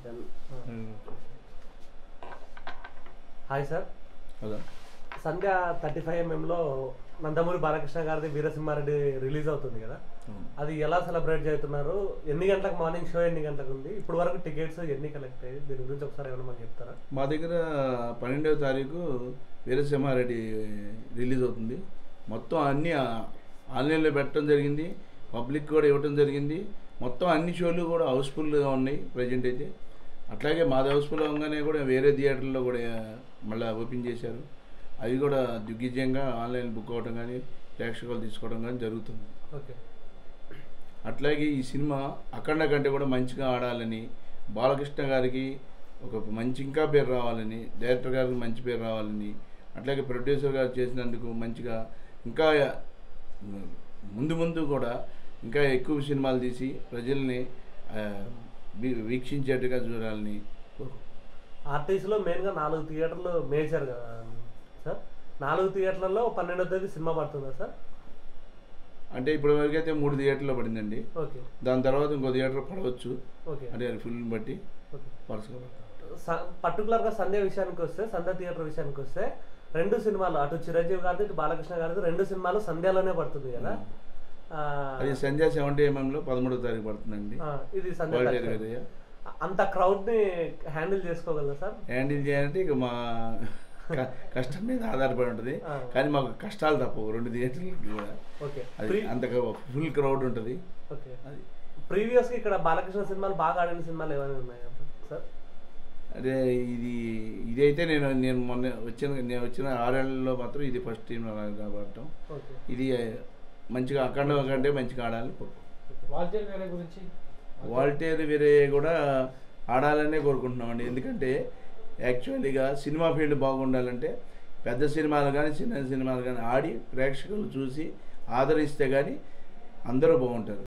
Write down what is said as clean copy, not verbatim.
Hi sir. సంధ్య 35mm లో నందమూరి బాలకృష్ణ గారిది Veera Simha Reddy release అవుతుంది కదా, అది ఎలా సెలబ్రేట్ చేస్తున్నారు? ఎన్ని గంటలకు మార్నింగ్ షో, ఎన్ని గంటలకు ఉంది, ఇప్పుడు వరకు టికెట్స్ ఎన్ని కలెక్ట్ అయ్యి, దీని గురించి ఒకసారి ఏమైనా మాకు చెప్తారా? మా దగ్గర 12వ తారీఖు వీరసింహారెడ్డి రిలీజ్ అవుతుంది. మొత్తం అన్నీ ఆన్లైన్లో పెట్టడం జరిగింది, పబ్లిక్ కూడా ఇవ్వడం జరిగింది. మొత్తం అన్ని షోలు కూడా హౌస్ఫుల్గా ఉన్నాయి ప్రజెంట్ అయితే. అట్లాగే మాది హౌస్ఫుల్ అవగానే కూడా వేరే థియేటర్లో కూడా మళ్ళీ ఓపెన్ చేశారు. అవి కూడా దిగ్విజయంగా ఆన్లైన్ బుక్ అవ్వడం కానీ ప్రేక్షకులు తీసుకోవడం కానీ జరుగుతుంది. ఓకే. అట్లాగే ఈ సినిమా అఖండ కంటే కూడా మంచిగా ఆడాలని, బాలకృష్ణ గారికి ఒక మంచి ఇంకా పేరు రావాలని, డైరెక్టర్ గారికి మంచి పేరు రావాలని, అట్లాగే ప్రొడ్యూసర్ గారు చేసినందుకు మంచిగా ఇంకా ముందు ముందు కూడా ఇంకా ఎక్కువ సినిమాలు తీసి ప్రజల్ని వీక్షించేట్టుగా చూడాలని. ఆర్టీసీలో మెయిన్గా 4 థియేటర్లు మేజర్ కదా సార్, 4 థియేటర్లలో 12వ తేదీ సినిమా పడుతుందా సార్? అంటే ఇప్పటి వరకు అయితే 3 థియేటర్లో పడిందండి. ఓకే. దాని తర్వాత ఇంకో థియేటర్ పడవచ్చు. ఓకే. అంటే ఫిల్మ్ బట్టి వరుసగా. పర్టికులర్గా సంధ్య విషయానికి వస్తే, సంధ్య థియేటర్ విషయానికి వస్తే 2 సినిమాలు, అటు చిరంజీవి గారిది ఇటు బాలకృష్ణ గారిది 2 సినిమాలు సంధ్యలోనే పడుతుంది కదా. అది సంధ్య 70mm 13వ తారీఖు పడుతుందండి. ఇది సంధ్య. అంత క్రౌడ్ ని హ్యాండిల్ చేసుకోగలరా సార్? హ్యాండిల్ చేయాలంటే ఇక మా కష్టం మీద ఆధారపడి ఉంటుంది. కానీ మాకు కష్టాలు తప్పవు 2 థియేటర్లకి కూడా. ఓకే. అది అంతగా ఫుల్ క్రౌడ్ ఉంటుంది. ఓకే. అది ప్రీవియస్గా ఇక్కడ బాలకృష్ణ సినిమాలు బాగా ఆడిన సినిమాలు ఏమైనా ఉన్నాయా సార్? అదే ఇదైతే నేను మొన్న వచ్చిన 6 ఏళ్లలో మాత్రం ఇది ఫస్ట్ టైం కాబట్టడం. ఇది మంచిగా అఖండ కంటే మంచిగా ఆడాలి. వాల్టేర్ వేరే కూడా ఆడాలనే కోరుకుంటున్నామండి. ఎందుకంటే యాక్చువల్లీగా సినిమా ఫీల్డ్ బాగుండాలంటే పెద్ద సినిమాలు కానీ చిన్న సినిమాలు కానీ ఆడి ప్రేక్షకులు చూసి ఆదరిస్తే కానీ అందరూ బాగుంటారు.